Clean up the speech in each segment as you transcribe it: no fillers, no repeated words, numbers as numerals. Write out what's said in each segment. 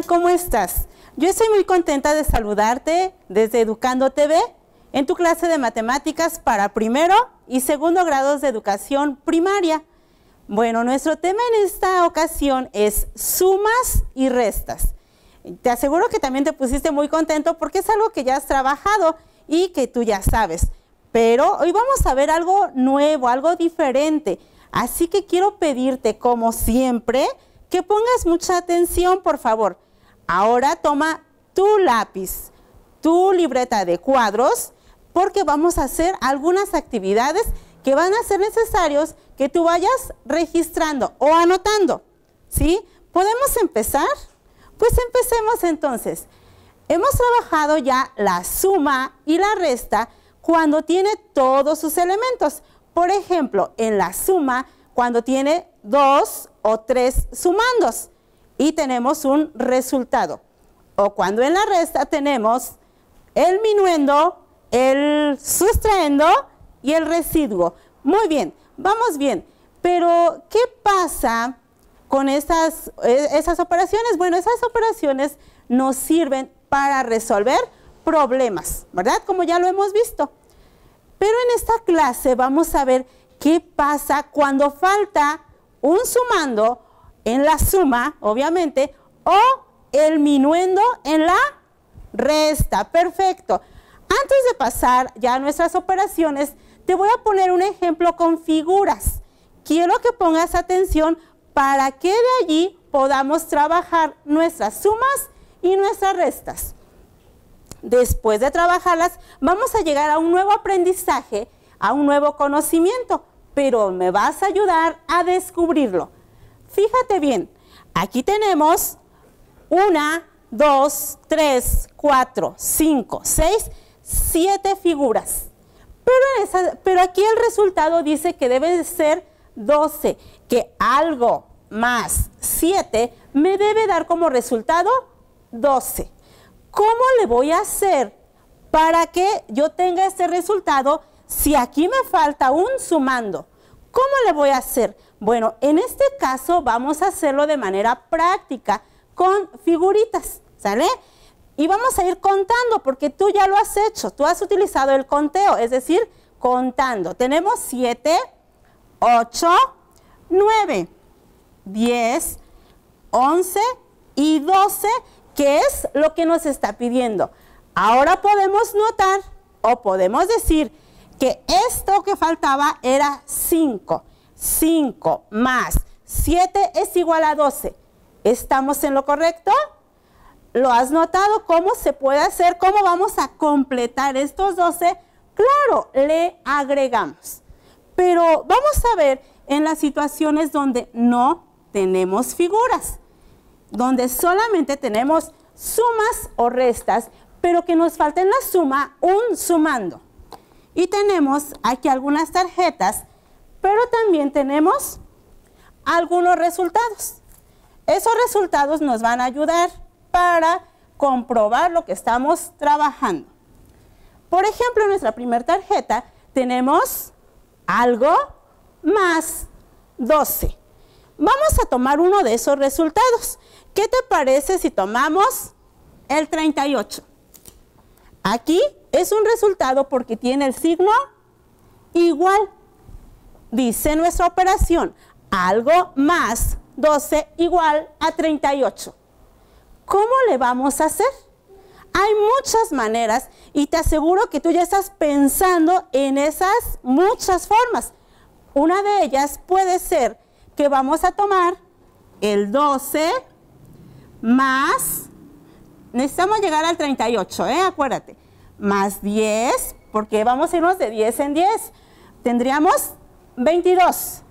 ¿cómo estás? Yo estoy muy contenta de saludarte desde Educando TV en tu clase de matemáticas para primero y segundo grados de educación primaria. Bueno, nuestro tema en esta ocasión es sumas y restas. Te aseguro que también te pusiste muy contento porque es algo que ya has trabajado y que tú ya sabes. Pero hoy vamos a ver algo nuevo, algo diferente. Así que quiero pedirte, como siempre, que pongas mucha atención, por favor. Ahora toma tu lápiz, tu libreta de cuadros, porque vamos a hacer algunas actividades que van a ser necesarios que tú vayas registrando o anotando, ¿sí? ¿Podemos empezar? Pues empecemos entonces. Hemos trabajado ya la suma y la resta cuando tiene todos sus elementos. Por ejemplo, en la suma, cuando tiene 2 o 3 sumandos y tenemos un resultado. O cuando en la resta tenemos el minuendo, el sustraendo y el residuo. Muy bien, vamos bien. Pero, ¿qué pasa con esas operaciones? Bueno, esas operaciones nos sirven para resolver problemas, ¿verdad? Como ya lo hemos visto. Pero en esta clase vamos a ver qué pasa cuando falta un sumando en la suma, obviamente, o el minuendo en la resta. Perfecto. Antes de pasar ya a nuestras operaciones, te voy a poner un ejemplo con figuras. Quiero que pongas atención para que de allí podamos trabajar nuestras sumas y nuestras restas. Después de trabajarlas, vamos a llegar a un nuevo aprendizaje, a un nuevo conocimiento, pero me vas a ayudar a descubrirlo. Fíjate bien, aquí tenemos 1, 2, 3, 4, 5, 6, 7 figuras. Pero aquí el resultado dice que debe de ser 12, que algo más 7 me debe dar como resultado 12. ¿Cómo le voy a hacer para que yo tenga este resultado si aquí me falta un sumando? ¿Cómo le voy a hacer? Bueno, en este caso vamos a hacerlo de manera práctica con figuritas, ¿sale? Y vamos a ir contando porque tú ya lo has hecho, tú has utilizado el conteo, es decir, contando. Tenemos 7, 8, 9, 10, 11 y 12, que es lo que nos está pidiendo. Ahora podemos notar o podemos decir que esto que faltaba era 5. 5 más 7 es igual a 12. ¿Estamos en lo correcto? ¿Lo has notado? ¿Cómo se puede hacer? ¿Cómo vamos a completar estos 12? Claro, le agregamos. Pero vamos a ver en las situaciones donde no tenemos figuras, donde solamente tenemos sumas o restas, pero que nos falta en la suma un sumando. Y tenemos aquí algunas tarjetas, pero también tenemos algunos resultados. Esos resultados nos van a ayudar para comprobar lo que estamos trabajando. Por ejemplo, en nuestra primera tarjeta tenemos algo más 12. Vamos a tomar uno de esos resultados. ¿Qué te parece si tomamos el 38? Aquí es un resultado porque tiene el signo igual. Dice nuestra operación, algo más 12 igual a 38. ¿Cómo le vamos a hacer? Hay muchas maneras y te aseguro que tú ya estás pensando en esas muchas formas. Una de ellas puede ser que vamos a tomar el 12 más, necesitamos llegar al 38, acuérdate, más 10, porque vamos a irnos de 10 en 10. Tendríamos 22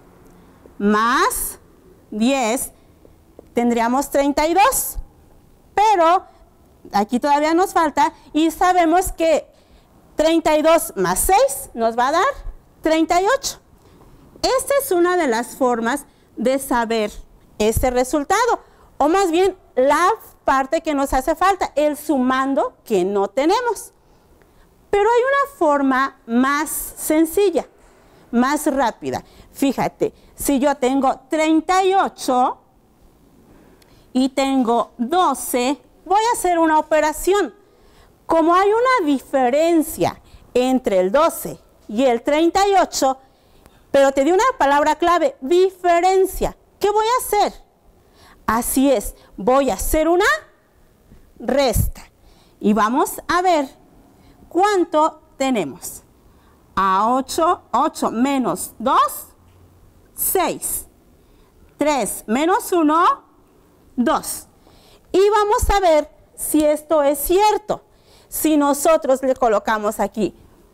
más 10, tendríamos 32. Pero aquí todavía nos falta y sabemos que 32 más 6 nos va a dar 38. Esta es una de las formas de saber este resultado, o más bien la parte que nos hace falta, el sumando que no tenemos. Pero hay una forma más sencilla, más rápida. Fíjate, si yo tengo 38 y tengo 12, voy a hacer una operación. Como hay una diferencia entre el 12 y el 38, pero te di una palabra clave, diferencia. ¿Qué voy a hacer? Así es, voy a hacer una resta. Y vamos a ver cuánto tenemos. A 8, 8 menos 2, 6. 3 menos 1, 2. Y vamos a ver si esto es cierto. Si nosotros le colocamos aquí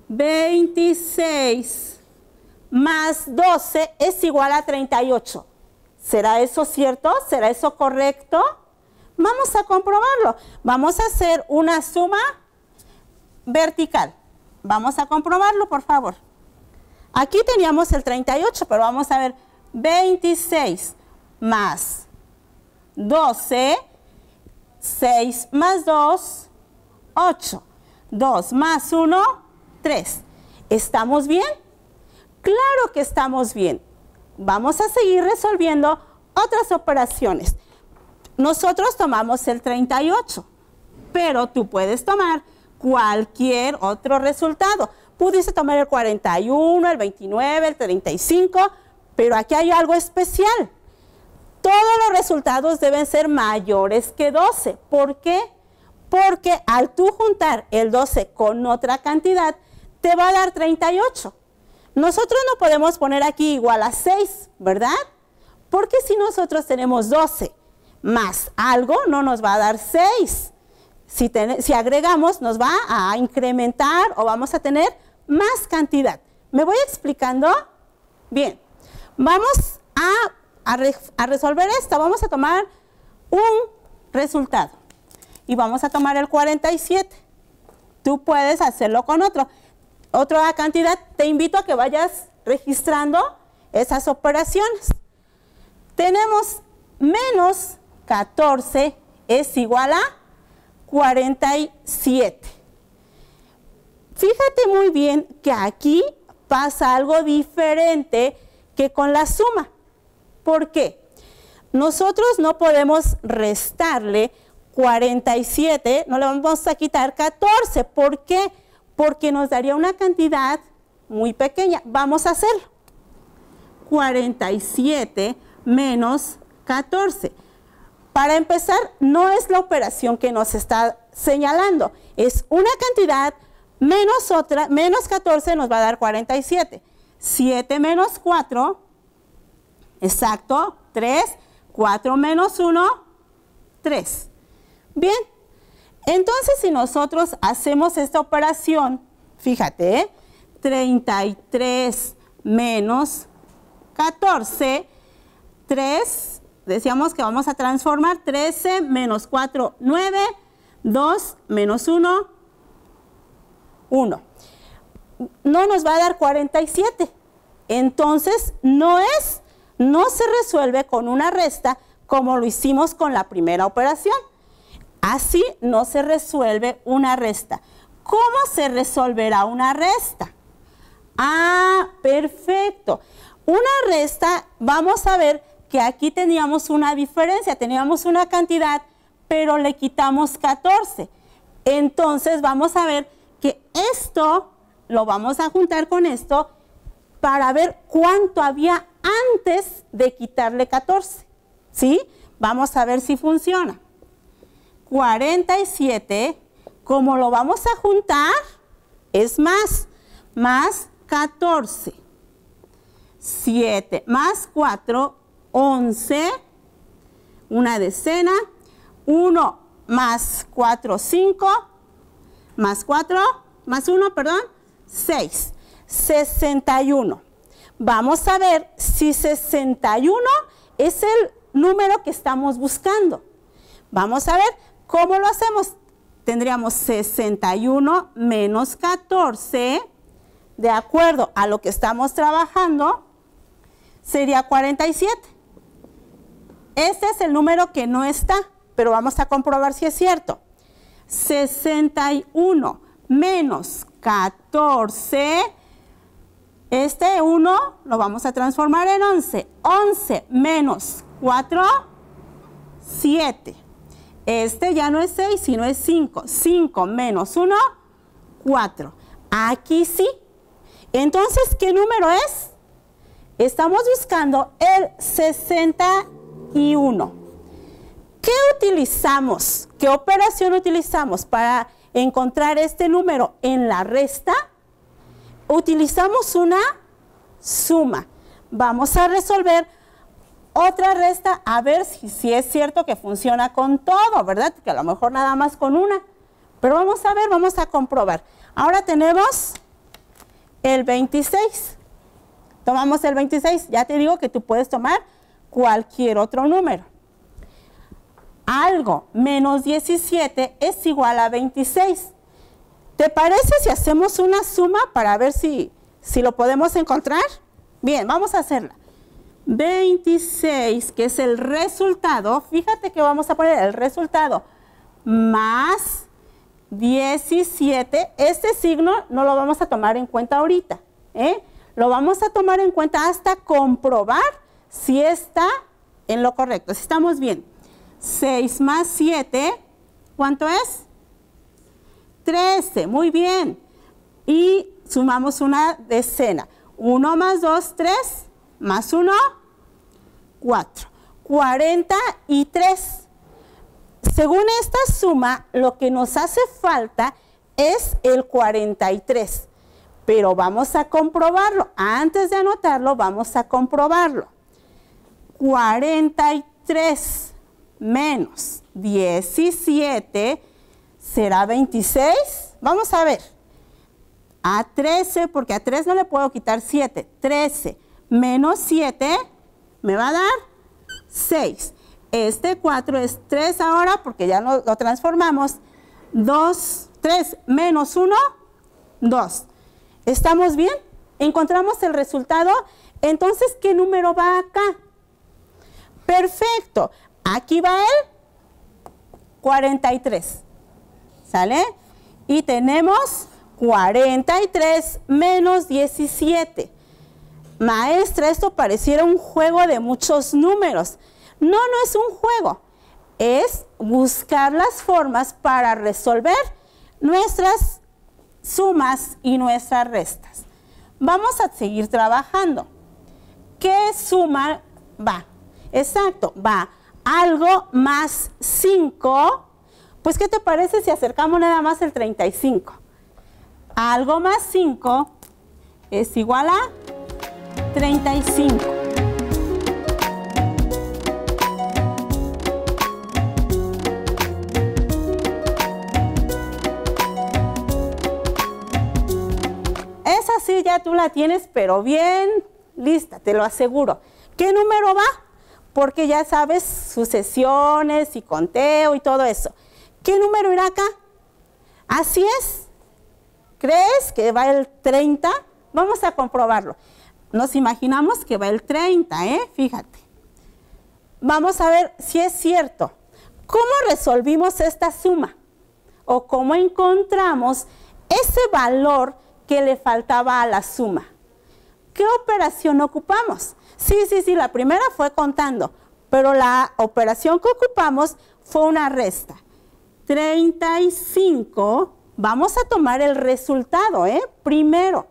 26 más 12 es igual a 38. ¿Será eso cierto? ¿Será eso correcto? Vamos a comprobarlo. Vamos a hacer una suma vertical. Vamos a comprobarlo, por favor. Aquí teníamos el 38, pero vamos a ver 26 más 12, 6 más 2, 8. 2 más 1, 3. ¿Estamos bien? Claro que estamos bien. Vamos a seguir resolviendo otras operaciones. Nosotros tomamos el 38, pero tú puedes tomar cualquier otro resultado. Pudiste tomar el 41, el 29, el 35, pero aquí hay algo especial. Todos los resultados deben ser mayores que 12. ¿Por qué? Porque al tú juntar el 12 con otra cantidad, te va a dar 38. Nosotros no podemos poner aquí igual a 6, ¿verdad? Porque si nosotros tenemos 12 más algo, no nos va a dar 6. Si agregamos, nos va a incrementar o vamos a tener más cantidad. ¿Me voy explicando? Bien, vamos a resolver esto. Vamos a tomar un resultado y vamos a tomar el 47. Tú puedes hacerlo con otra cantidad. Te invito a que vayas registrando esas operaciones. Tenemos menos 14 es igual a 47. Fíjate muy bien que aquí pasa algo diferente que con la suma. ¿Por qué? Nosotros no podemos restarle 47, no le vamos a quitar 14. ¿Por qué? Porque nos daría una cantidad muy pequeña. Vamos a hacerlo. 47 menos 14. Para empezar, no es la operación que nos está señalando. Es una cantidad menos otra, menos 14 nos va a dar 47. 7 menos 4, exacto, 3. 4 menos 1, 3. Bien, entonces si nosotros hacemos esta operación, fíjate, 33 menos 14, 3, decíamos que vamos a transformar, 13 menos 4, 9, 2 menos 1, 1. No nos va a dar 47. Entonces no se resuelve con una resta como lo hicimos con la primera operación. Así no se resuelve una resta. ¿Cómo se resolverá una resta? Ah, perfecto. Una resta, vamos a ver que aquí teníamos una diferencia, teníamos una cantidad, pero le quitamos 14. Entonces vamos a ver que esto lo vamos a juntar con esto para ver cuánto había antes de quitarle 14. ¿Sí? Vamos a ver si funciona. 47, como lo vamos a juntar, es más 14. 7 más 4, 11, una decena. 1 más 4, 5, más 4, más 1, perdón, 6. 61. Vamos a ver si 61 es el número que estamos buscando. Vamos a ver cómo lo hacemos. Tendríamos 61 menos 14, de acuerdo a lo que estamos trabajando, sería 47. Este es el número que no está, pero vamos a comprobar si es cierto. 61 menos 14, este 1 lo vamos a transformar en 11. 11 menos 4, 7. Este ya no es 6, sino es 5. 5 menos 1, 4. Aquí sí. Entonces, ¿qué número es? Estamos buscando el 61. ¿Qué utilizamos? ¿Qué operación utilizamos para encontrar este número en la resta? Utilizamos una suma. Vamos a resolver otra resta a ver si es cierto que funciona con todo, ¿verdad? Que a lo mejor nada más con una. Pero vamos a ver, vamos a comprobar. Ahora tenemos el 26. Tomamos el 26. Ya te digo que tú puedes tomar cualquier otro número. Algo menos 17 es igual a 26. ¿Te parece si hacemos una suma para ver si lo podemos encontrar? Bien, vamos a hacerla. 26, que es el resultado, fíjate que vamos a poner el resultado, más 17, este signo no lo vamos a tomar en cuenta ahorita, lo vamos a tomar en cuenta hasta comprobar si está en lo correcto, si estamos bien. 6 más 7, ¿cuánto es? 13, muy bien. Y sumamos una decena. 1 más 2, 3, más 1, 4. 43. Según esta suma, lo que nos hace falta es el 43. Pero vamos a comprobarlo. Antes de anotarlo, vamos a comprobarlo. 43 menos 17 será 26. Vamos a ver. A 13, porque a 3 no le puedo quitar 7. 13 menos 7 me va a dar 6. Este 4 es 3 ahora porque ya lo transformamos. 2, 3 menos 1, 2. ¿Estamos bien? Encontramos el resultado. Entonces, ¿qué número va acá? Perfecto. Aquí va el 43. ¿Sale? Y tenemos 43 menos 17. Maestra, esto pareciera un juego de muchos números. No, no es un juego. Es buscar las formas para resolver nuestras sumas y nuestras restas. Vamos a seguir trabajando. ¿Qué suma va? Exacto, va algo más 5. Pues, ¿qué te parece si acercamos nada más el 35? Algo más 5 es igual a 35. Esa sí ya tú la tienes, pero bien lista, te lo aseguro. ¿Qué número va? Porque ya sabes sucesiones y conteo y todo eso. ¿Qué número irá acá? Así es. ¿Crees que va el 30? Vamos a comprobarlo. Nos imaginamos que va el 30, Fíjate. Vamos a ver si es cierto. ¿Cómo resolvimos esta suma? ¿O cómo encontramos ese valor que le faltaba a la suma? ¿Qué operación ocupamos? Sí, la primera fue contando, pero la operación que ocupamos fue una resta. 35, vamos a tomar el resultado, primero,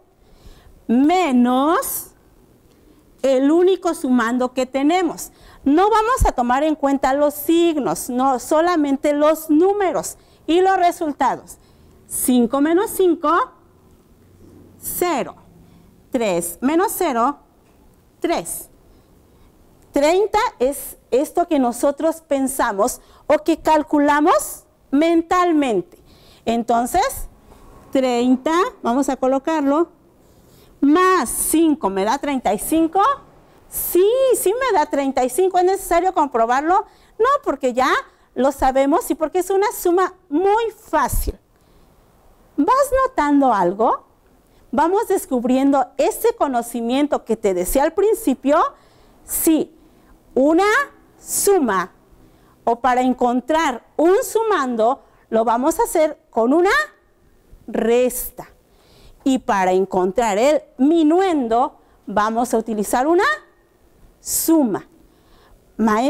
menos el único sumando que tenemos. No vamos a tomar en cuenta los signos, no, solamente los números y los resultados. 5 menos 5, 0. 3 menos 0, 3. 30 es esto que nosotros pensamos o que calculamos mentalmente. Entonces, 30, vamos a colocarlo, más 5 me da 35. Sí me da 35. ¿Es necesario comprobarlo? No, porque ya lo sabemos y porque es una suma muy fácil. ¿Vas notando algo? Vamos descubriendo ese conocimiento que te decía al principio. Sí, una suma o para encontrar un sumando lo vamos a hacer con una resta. Y para encontrar el minuendo vamos a utilizar una suma. Maestra,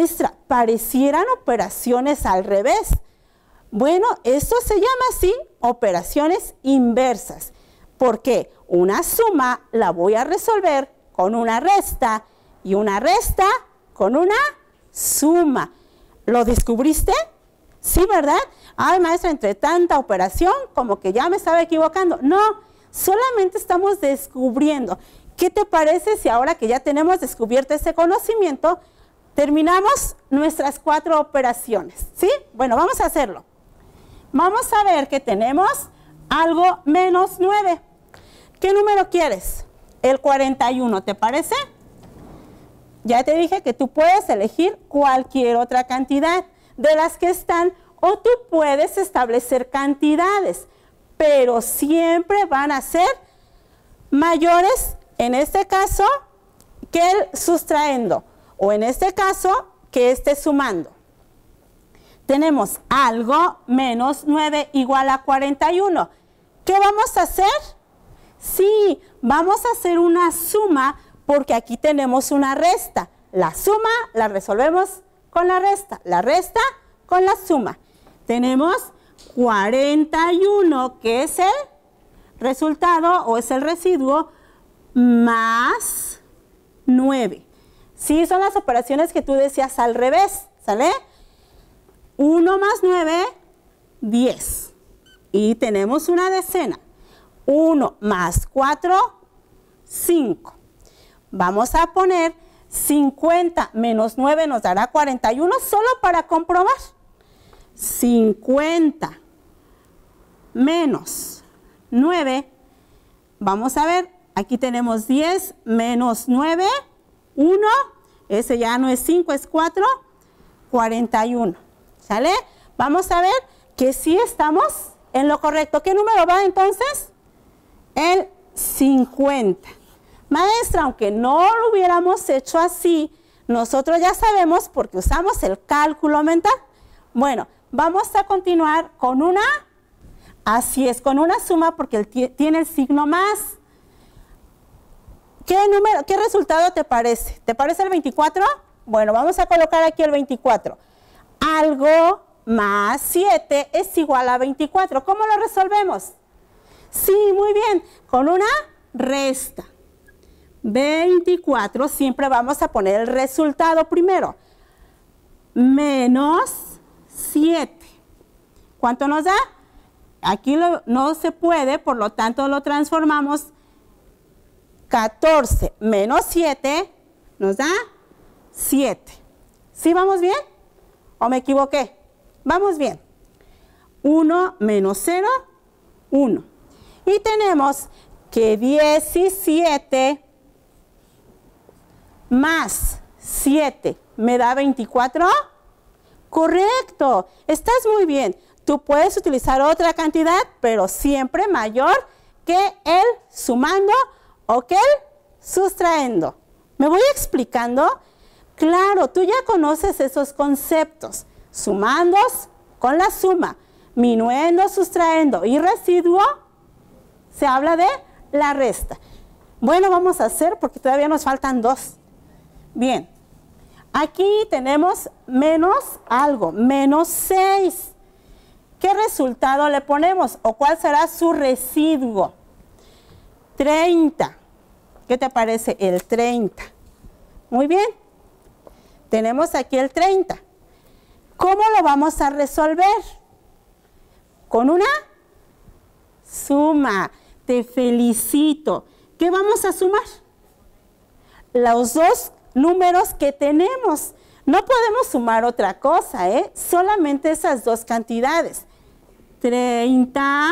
parecieran operaciones al revés. Bueno, esto se llama así operaciones inversas, porque una suma la voy a resolver con una resta y una resta con una suma. ¿Lo descubriste? Sí, ¿verdad? Ay, maestra, entre tanta operación como que ya me estaba equivocando. No, solamente estamos descubriendo. ¿Qué te parece si ahora que ya tenemos descubierto ese conocimiento, terminamos nuestras 4 operaciones? ¿Sí? Bueno, vamos a hacerlo. Vamos a ver que tenemos algo menos 9. ¿Qué número quieres? El 41, ¿te parece? Ya te dije que tú puedes elegir cualquier otra cantidad de las que están, o tú puedes establecer cantidades, pero siempre van a ser mayores, en este caso, que el sustraendo, o en este caso, que esté sumando. Tenemos algo menos 9 igual a 41. ¿Qué vamos a hacer? Sí, vamos a hacer una suma porque aquí tenemos una resta. La suma la resolvemos con la resta con la suma. Tenemos 41, que es el resultado o es el residuo, más 9. Sí, son las operaciones que tú decías al revés, ¿sale? 1 más 9, 10. Y tenemos una decena. 1 más 4, 5. Vamos a poner 50 menos 9 nos dará 41, solo para comprobar. 50 menos 9, vamos a ver, aquí tenemos 10 menos 9, 1, ese ya no es 5, es 4, 41. ¿Sale? Vamos a ver que sí estamos en lo correcto. ¿Qué número va entonces? El 50. Maestra, aunque no lo hubiéramos hecho así, nosotros ya sabemos porque usamos el cálculo mental. Bueno, vamos a continuar con una, así es, con una suma porque tiene el signo más. ¿Qué resultado te parece? ¿Te parece el 24? Bueno, vamos a colocar aquí el 24. Algo más 7 es igual a 24. ¿Cómo lo resolvemos? Sí, muy bien, con una resta. 24, siempre vamos a poner el resultado primero. Menos 7. ¿Cuánto nos da? Aquí no se puede, por lo tanto lo transformamos. 14 menos 7 nos da 7. ¿Sí vamos bien? ¿O me equivoqué? Vamos bien. 1 menos 0, 1. Y tenemos que 17 más 7 me da 24. Correcto, estás muy bien. Tú puedes utilizar otra cantidad, pero siempre mayor que el sumando o que el sustraendo. ¿Me voy explicando? Claro, tú ya conoces esos conceptos. Sumandos con la suma, minuendo, sustraendo y residuo, se habla de la resta. Bueno, vamos a hacer porque todavía nos faltan 2. Bien, aquí tenemos menos algo, menos 6. ¿Qué resultado le ponemos o cuál será su residuo? 30. ¿Qué te parece el 30? Muy bien, tenemos aquí el 30. ¿Cómo lo vamos a resolver? Con una suma. Te felicito. ¿Qué vamos a sumar? Los dos números que tenemos. No podemos sumar otra cosa, solamente esas dos cantidades. 30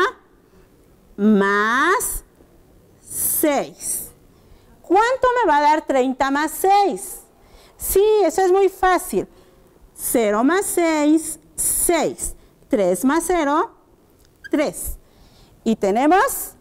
más 6. ¿Cuánto me va a dar 30 más 6? Sí, eso es muy fácil. 0 más 6, 6. 3 más 0, 3. Y tenemos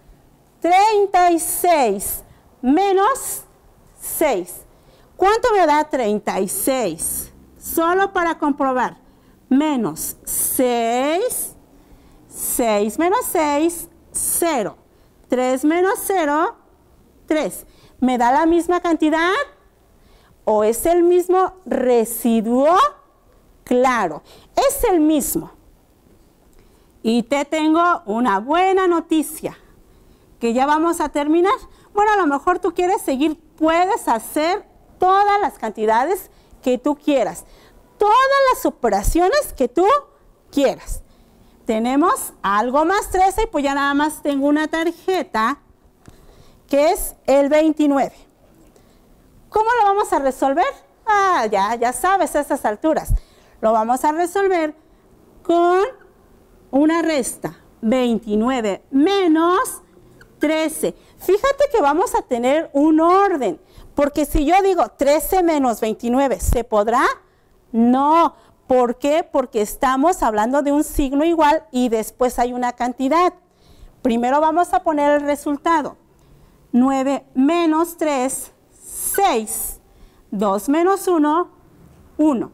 36 menos 6. ¿Cuánto me da 36? Solo para comprobar. Menos 6. 6 menos 6, 0. 3 menos 0, 3. ¿Me da la misma cantidad? o es el mismo residuo? Claro, es el mismo. Y te tengo una buena noticia, que ya vamos a terminar. Bueno, a lo mejor tú quieres seguir, puedes hacer todas las cantidades que tú quieras, todas las operaciones que tú quieras. Tenemos algo más 13 y pues ya nada más tengo una tarjeta que es el 29. ¿Cómo lo vamos a resolver? Ya sabes a estas alturas. Lo vamos a resolver con una resta. 29 menos 13. Fíjate que vamos a tener un orden, porque si yo digo 13 menos 29, ¿se podrá? No. ¿Por qué? Porque estamos hablando de un signo igual y después hay una cantidad. Primero vamos a poner el resultado. 9 menos 3, 6. 2 menos 1, 1.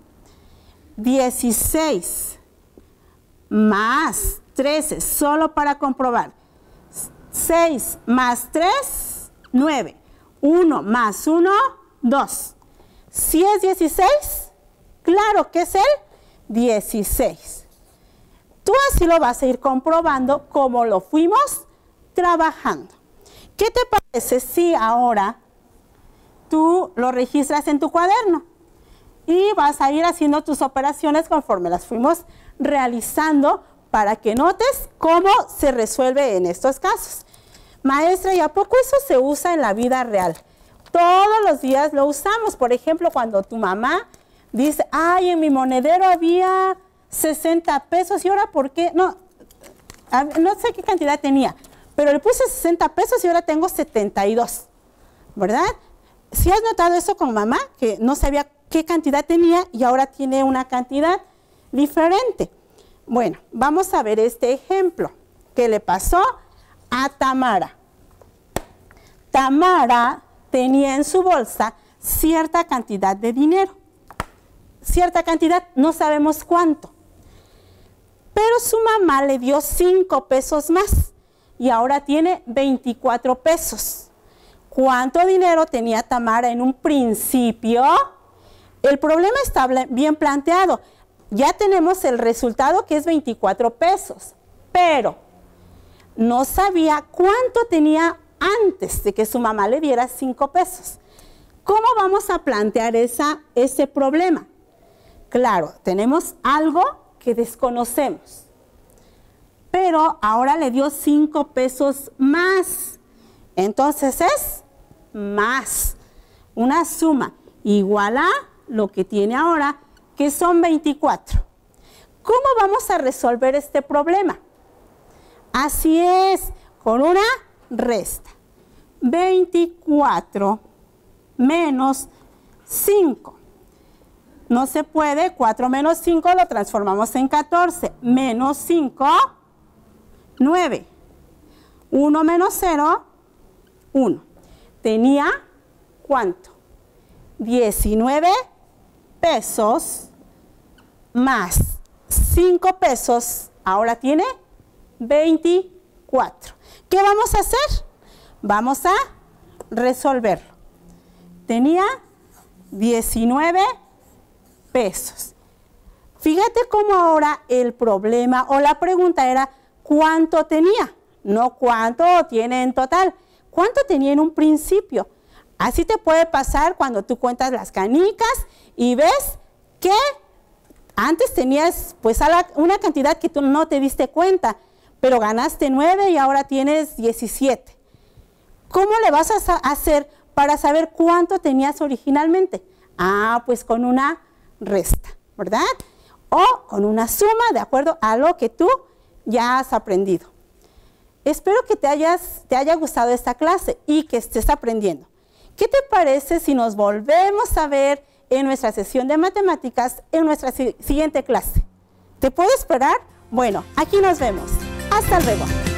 16 más 13, solo para comprobar. 6 más 3, 9. 1 más 1, 2. ¿Sí es 16? Claro que es el 16. Tú así lo vas a ir comprobando como lo fuimos trabajando. ¿Qué te parece si ahora tú lo registras en tu cuaderno y vas a ir haciendo tus operaciones conforme las fuimos realizando para que notes cómo se resuelve en estos casos? Maestra, ¿y a poco eso se usa en la vida real? Todos los días lo usamos. Por ejemplo, cuando tu mamá dice, ay, en mi monedero había 60 pesos y ahora ¿por qué? No sé qué cantidad tenía, pero le puse 60 pesos y ahora tengo 72, ¿verdad? ¿Sí has notado eso con mamá? Que no sabía qué cantidad tenía y ahora tiene una cantidad diferente. Bueno, vamos a ver este ejemplo que le pasó a Tamara. Tamara tenía en su bolsa cierta cantidad de dinero. Cierta cantidad, no sabemos cuánto. Pero su mamá le dio 5 pesos más y ahora tiene 24 pesos. ¿Cuánto dinero tenía Tamara en un principio? El problema está bien planteado. Ya tenemos el resultado que es 24 pesos, pero no sabía cuánto tenía antes de que su mamá le diera 5 pesos. ¿Cómo vamos a plantear ese problema? Claro, tenemos algo que desconocemos, pero ahora le dio 5 pesos más. Entonces es más, una suma igual a lo que tiene ahora, que son 24. ¿Cómo vamos a resolver este problema? Así es, con una resta. 24 menos 5. No se puede, 4 menos 5 lo transformamos en 14. Menos 5, 9. 1 menos 0, 1. Tenía, ¿cuánto? 19 pesos más 5 pesos. Ahora tiene 24. ¿Qué vamos a hacer? Vamos a resolverlo. Tenía 19 pesos. Fíjate cómo ahora el problema o la pregunta era ¿cuánto tenía? No cuánto tiene en total. ¿Cuánto tenía en un principio? Así te puede pasar cuando tú cuentas las canicas y ves que antes tenías pues una cantidad que tú no te diste cuenta, pero ganaste 9 y ahora tienes 17. ¿Cómo le vas a hacer para saber cuánto tenías originalmente? Pues con una resta, ¿verdad? O con una suma de acuerdo a lo que tú ya has aprendido. Espero que te haya gustado esta clase y que estés aprendiendo. ¿Qué te parece si nos volvemos a ver en nuestra sesión de matemáticas en nuestra siguiente clase? ¿Te puedo esperar? Bueno, aquí nos vemos. Hasta luego.